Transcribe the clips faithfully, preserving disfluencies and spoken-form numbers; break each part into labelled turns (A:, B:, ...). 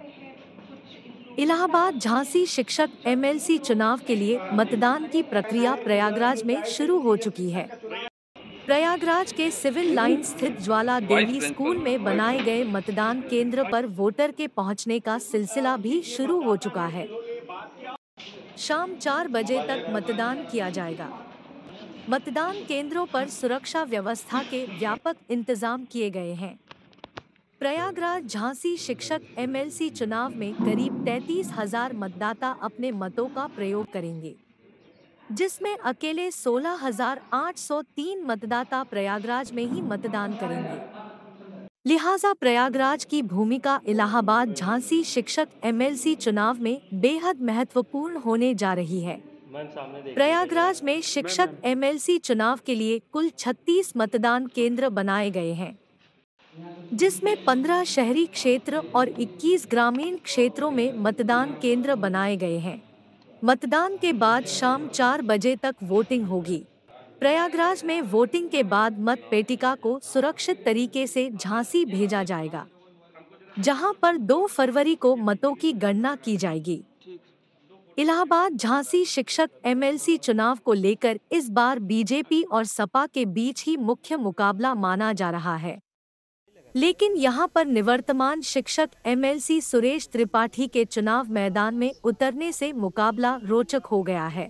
A: इलाहाबाद झांसी शिक्षक एमएलसी चुनाव के लिए मतदान की प्रक्रिया प्रयागराज में शुरू हो चुकी है। प्रयागराज के सिविल लाइन स्थित Jwala
B: vice
A: Devi school
B: principal
A: में
B: वाइस
A: बनाए गए
B: प्रिंसिपल
A: मतदान केंद्र पर वोटर के पहुंचने का सिलसिला भी शुरू हो चुका है। शाम चार बजे तक मतदान किया जाएगा। मतदान केंद्रों पर सुरक्षा व्यवस्था के व्यापक इंतजाम किए गए हैं। प्रयागराज झांसी शिक्षक एमएलसी चुनाव में करीब तैंतीस हजार मतदाता अपने मतों का प्रयोग करेंगे, जिसमें अकेले सोलह हजार आठ सौ तीन मतदाता प्रयागराज में ही मतदान करेंगे। लिहाजा प्रयागराज की भूमिका इलाहाबाद झांसी शिक्षक एमएलसी चुनाव में बेहद महत्वपूर्ण होने जा रही है। प्रयागराज में शिक्षक एमएलसी चुनाव के लिए कुल छत्तीस मतदान केंद्र बनाए गए हैं, जिसमें पंद्रह शहरी क्षेत्र और इक्कीस ग्रामीण क्षेत्रों में मतदान केंद्र बनाए गए हैं। मतदान के बाद शाम चार बजे तक वोटिंग होगी। प्रयागराज में वोटिंग के बाद मत पेटिका को सुरक्षित तरीके से झांसी भेजा जाएगा, जहां पर दो फरवरी को मतों की गणना की जाएगी। इलाहाबाद झांसी शिक्षक एमएलसी चुनाव को लेकर इस बार बीजेपी और सपा के बीच ही मुख्य मुकाबला माना जा रहा है, लेकिन यहां पर निवर्तमान शिक्षक एमएलसी सुरेश त्रिपाठी के चुनाव मैदान में उतरने से मुकाबला रोचक हो गया है।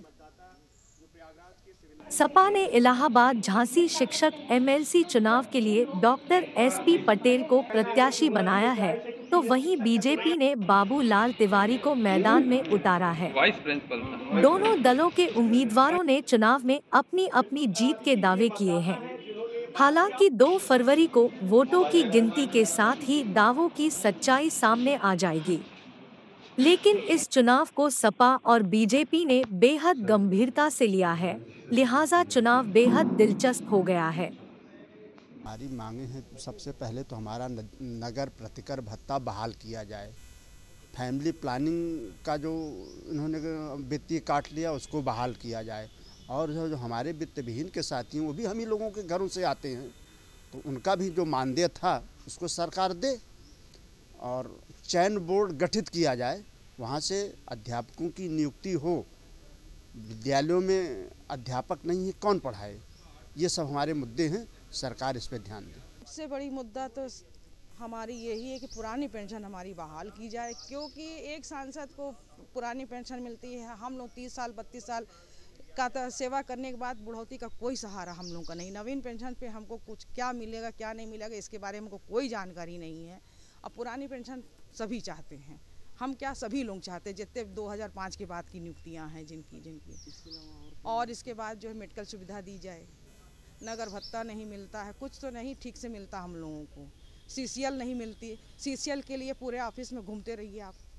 A: सपा ने इलाहाबाद झांसी शिक्षक एमएलसी चुनाव के लिए डॉक्टर एसपी पटेल को प्रत्याशी बनाया है, तो वहीं बीजेपी ने बाबू लाल तिवारी को मैदान में उतारा है।
B: वाइस प्रिंसिपल
A: दोनों दलों के उम्मीदवारों ने चुनाव में अपनी अपनी जीत के दावे किए हैं। हालांकि दो फरवरी को वोटों की गिनती के साथ ही दावों की सच्चाई सामने आ जाएगी, लेकिन इस चुनाव को सपा और बीजेपी ने बेहद गंभीरता से लिया है, लिहाजा चुनाव बेहद दिलचस्प हो गया है।
C: हमारी मांगे हैं, सबसे पहले तो हमारा नगर प्रतिकर भत्ता बहाल किया जाए। फैमिली प्लानिंग का जो इन्होंने वित्तीय काट लिया उसको बहाल किया जाए, और जो हमारे वित्त विहीन के साथी हैं वो भी हम ही लोगों के घरों से आते हैं, तो उनका भी जो मानदेय था उसको सरकार दे, और चयन बोर्ड गठित किया जाए, वहाँ से अध्यापकों की नियुक्ति हो। विद्यालयों में अध्यापक नहीं है, कौन पढ़ाए? ये सब हमारे मुद्दे हैं, सरकार इस पर ध्यान दे।
D: सबसे बड़ी मुद्दा तो हमारी यही है कि पुरानी पेंशन हमारी बहाल की जाए, क्योंकि एक सांसद को पुरानी पेंशन मिलती है। हम लोग तीस साल बत्तीस साल का सेवा करने के बाद बुढ़ौती का कोई सहारा हम लोग का नहीं। नवीन पेंशन पे हमको कुछ क्या मिलेगा क्या नहीं मिलेगा इसके बारे में हमको कोई जानकारी नहीं है। अब पुरानी पेंशन सभी चाहते हैं, हम क्या सभी लोग चाहते हैं, जितने दो हज़ार पाँच के बाद की नियुक्तियां हैं जिनकी जिनकी और इसके बाद जो है मेडिकल सुविधा दी जाए। नगर भत्ता नहीं मिलता है, कुछ तो नहीं ठीक से मिलता हम लोगों को। सीसीएल नहीं मिलती, सीसीएल के लिए पूरे ऑफिस में घूमते रहिए आप।